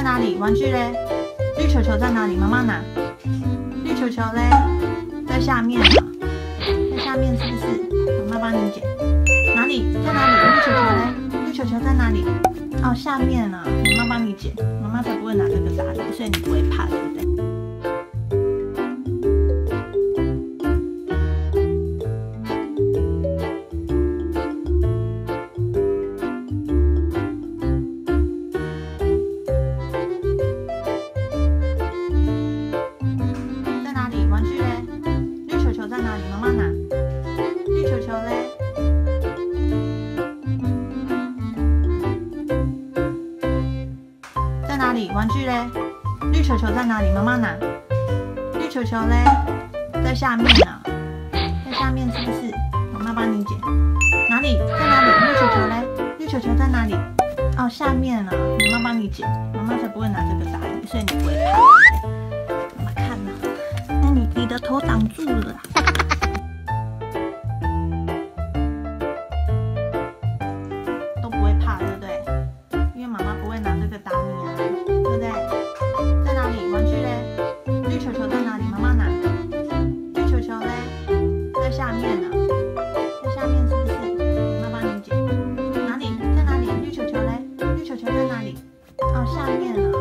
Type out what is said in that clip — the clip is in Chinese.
在哪里？玩具嘞？绿球球在哪里？妈妈拿。绿球球嘞？在下面啊，在下面是不是？妈妈帮你捡。哪里？在哪里？绿球球嘞？绿球球在哪里？哦，下面啊，妈妈帮你捡。妈妈才不会拿这个打你，所以你不会怕，对不对？玩具嘞？绿球球在哪里？妈妈拿。绿球球嘞？在哪里？玩具嘞？绿球球在哪里？妈妈拿。绿球球嘞？在下面啊，在下面是不是？妈妈帮你捡。哪里？在哪里？绿球球嘞？绿球球在哪里？哦，下面啊，妈妈帮你捡。妈妈才不会拿这个打你，所以你不会怕。妈妈看啊。你的头挡住了，都不会怕，对不对？因为妈妈不会拿这个打你啊，对不对？在哪里？玩具嘞？绿球球在哪里？妈妈拿。绿球球嘞？在下面啊，在下面是不是？妈妈帮你捡。哪里？在哪里？绿球球嘞？绿球球在哪里？哦，下面啊。